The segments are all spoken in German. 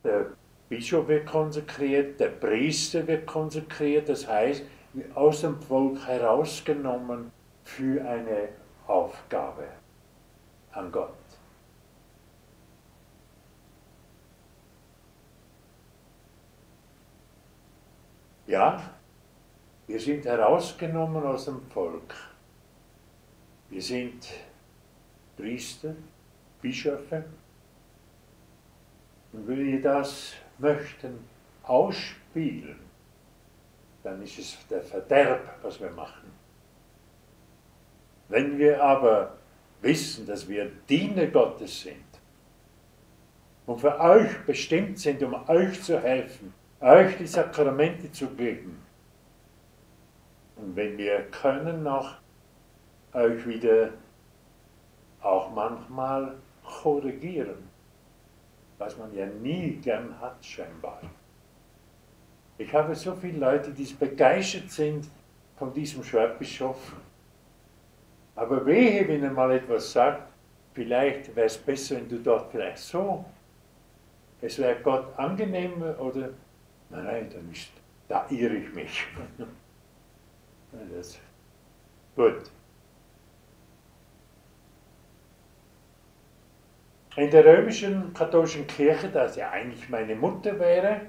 der Bischof wird konsekriert, der Priester wird konsekriert, das heißt, aus dem Volk herausgenommen für eine Aufgabe an Gott. Ja, wir sind herausgenommen aus dem Volk. Wir sind Priester, Bischöfe. Und wenn wir das möchten ausspielen, dann ist es der Verderb, was wir machen. Wenn wir aber wissen, dass wir Diener Gottes sind und für euch bestimmt sind, um euch zu helfen, euch die Sakramente zu geben, und wenn wir können, noch euch wieder auch manchmal korrigieren, was man ja nie gern hat, scheinbar. Ich habe so viele Leute, die begeistert sind von diesem Schwertbischof, aber wehe, wenn er mal etwas sagt, vielleicht wäre es besser, wenn du dort vielleicht so, es wäre Gott angenehmer, oder, nein, da irre ich mich. Das, gut. In der römischen katholischen Kirche, das ja eigentlich meine Mutter wäre,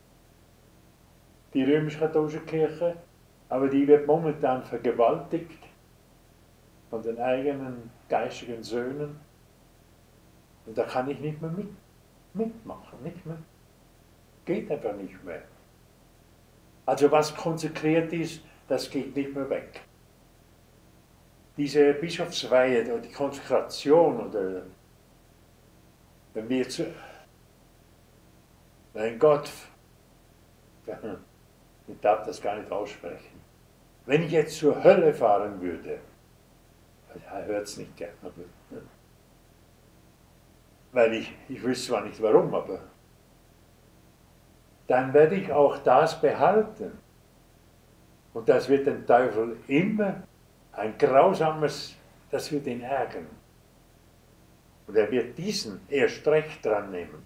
die römisch-katholische Kirche, aber die wird momentan vergewaltigt von den eigenen geistigen Söhnen. Und da kann ich nicht mehr mitmachen, nicht mehr. Geht einfach nicht mehr. Also was konsekriert ist, das geht nicht mehr weg. Diese Bischofsweihe oder die Konsekration oder wenn wir mein Gott, ich darf das gar nicht aussprechen. Wenn ich jetzt zur Hölle fahren würde, er hört es nicht gern, aber, weil ich wüsste zwar nicht warum, aber dann werde ich auch das behalten. Und das wird den Teufel immer ein grausames, das wird ihn ärgern. Und er wird diesen erst recht dran nehmen.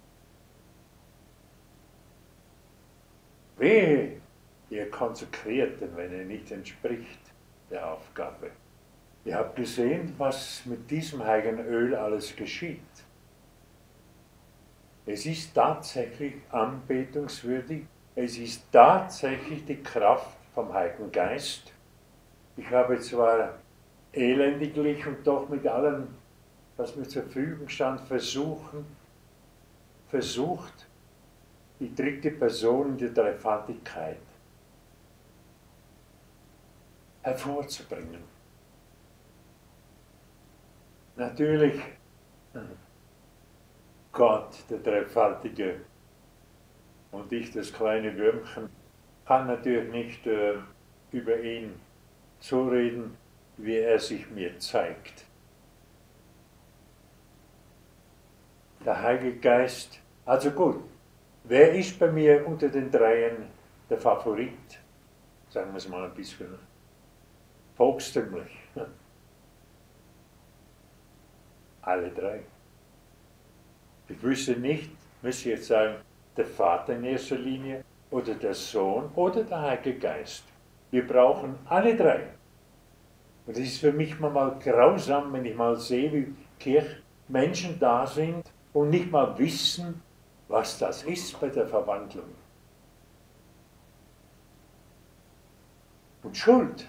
Wehe, ihr Konsekrierten, wenn er nicht entspricht der Aufgabe. Ihr habt gesehen, was mit diesem heiligen Öl alles geschieht. Es ist tatsächlich anbetungswürdig, es ist tatsächlich die Kraft vom Heiligen Geist. Ich habe zwar elendiglich und doch mit allem, was mir zur Verfügung stand, versucht, die dritte Person der Dreifaltigkeit hervorzubringen. Natürlich, Gott, der Dreifaltige, und ich, das kleine Würmchen, kann natürlich nicht über ihn so reden, wie er sich mir zeigt. Der Heilige Geist, also gut, wer ist bei mir unter den Dreien der Favorit? Sagen wir es mal ein bisschen volkstümlich. Alle drei. Ich wüsste nicht, müsste ich jetzt sagen, der Vater in erster Linie oder der Sohn oder der Heilige Geist. Wir brauchen alle drei. Und es ist für mich mal grausam, wenn ich mal sehe, wie Menschen da sind und nicht mal wissen, was das ist bei der Verwandlung. Und Schuld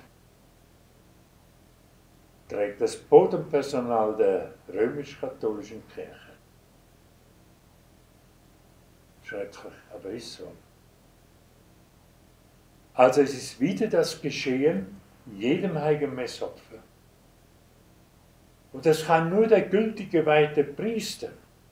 trägt das Bodenpersonal der römisch-katholischen Kirche. Schrecklich, aber ist so. Also es ist wieder das Geschehen jedem heiligen Messopfer. Und das kann nur der gültig geweihte Priester.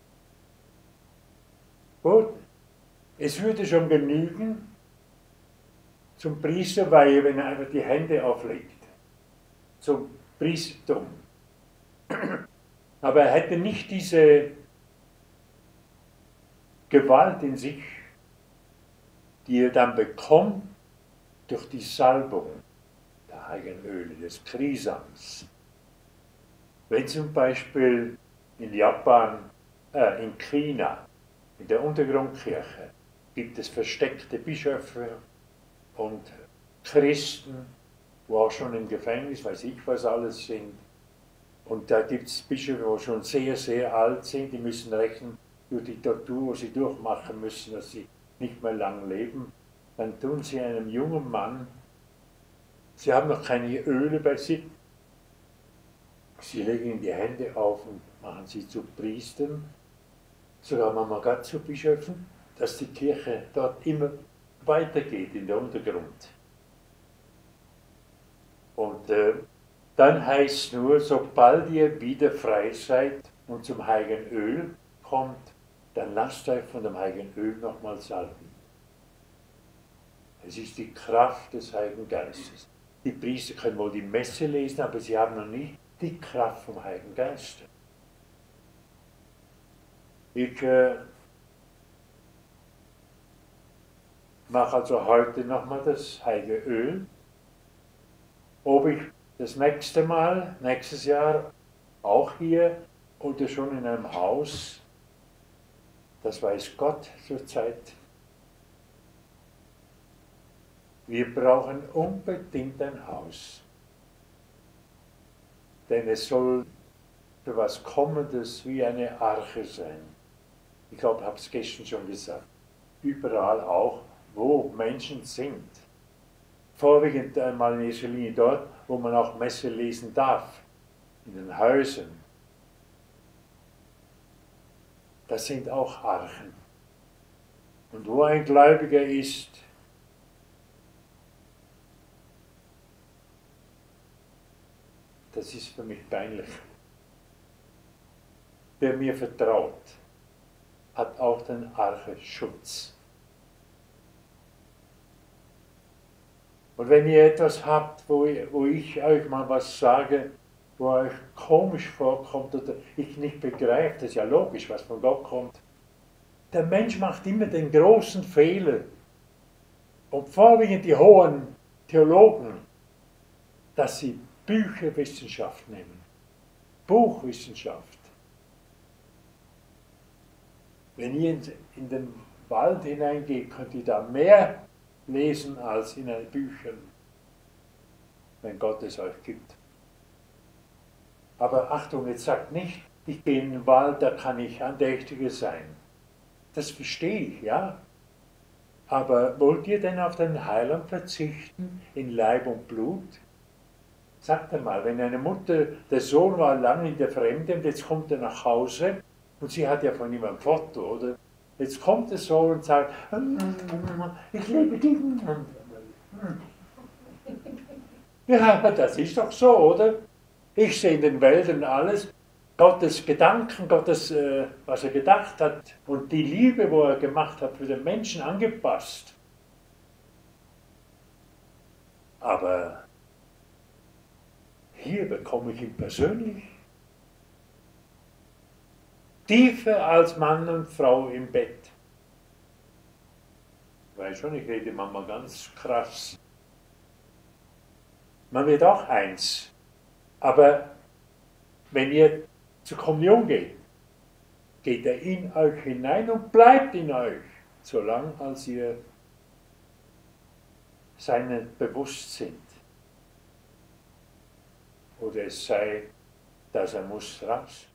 Gut, es würde schon genügen zum Priesterweihe, wenn er einfach die Hände auflegt. Zum Priestertum. Aber er hätte nicht diese Gewalt in sich, die er dann bekommt durch die Salbung der heiligen Öle, des Krisams. Wenn zum Beispiel in Japan, in China, In der Untergrundkirche gibt es versteckte Bischöfe und Christen, wo auch schon im Gefängnis, weiß ich was alles sind. Und da gibt es Bischöfe, die schon sehr, sehr alt sind, die müssen rechnen durch die Tortur, wo sie durchmachen müssen, dass sie nicht mehr lang leben. Dann tun sie einem jungen Mann, sie haben noch keine Öle bei sich, sie legen ihm die Hände auf und machen sie zu Priestern, sogar manchmal zu Bischöfen, dass die Kirche dort immer weitergeht in der Untergrund. Und dann heißt es nur, sobald ihr wieder frei seid und zum Heiligen Öl kommt, dann lasst euch von dem Heiligen Öl nochmal salben. Es ist die Kraft des Heiligen Geistes. Die Priester können wohl die Messe lesen, aber sie haben noch nicht die Kraft vom Heiligen Geist. Ich mache also heute nochmal das Heilige Öl. Ob ich das nächste Mal, nächstes Jahr, auch hier oder schon in einem Haus, das weiß Gott zurzeit. Wir brauchen unbedingt ein Haus. Denn es soll für was Kommendes wie eine Arche sein. Ich glaube, ich habe es gestern schon gesagt. Überall auch, wo Menschen sind. Vorwiegend einmal in erster Linie dort, wo man auch Messe lesen darf. In den Häusern. Das sind auch Archen. Und wo ein Gläubiger ist, das ist für mich peinlich. Wer mir vertraut, hat auch den Archeschutz. Und wenn ihr etwas habt, wo ich euch mal was sage, wo euch komisch vorkommt oder ich nicht begreife, das ist ja logisch, was von Gott kommt. Der Mensch macht immer den großen Fehler. Und vorwiegend die hohen Theologen, dass sie Bücherwissenschaft nehmen. Buchwissenschaft. Wenn ihr in den Wald hineingeht, könnt ihr da mehr lesen als in den Büchern, wenn Gott es euch gibt. Aber Achtung, jetzt sagt nicht, ich gehe in den Wald, da kann ich andächtiger sein. Das verstehe ich, ja. Aber wollt ihr denn auf den Heiland verzichten, in Leib und Blut? Sagt einmal, wenn eine Mutter, der Sohn war lange in der Fremde und jetzt kommt er nach Hause und sie hat ja von ihm ein Foto, oder? Jetzt kommt der Sohn und sagt, ich liebe dich. Ja, das ist doch so, oder? Ich sehe in den Wäldern alles, Gottes Gedanken, Gottes, was er gedacht hat und die Liebe, wo er gemacht hat, für den Menschen angepasst. Aber hier bekomme ich ihn persönlich. Tiefer als Mann und Frau im Bett. Ich weiß schon, ich rede manchmal ganz krass. Man wird auch eins. Aber wenn ihr zur Kommunion geht, geht er in euch hinein und bleibt in euch, solange als ihr seinen bewusst sind. Oder es sei, dass er muss raus.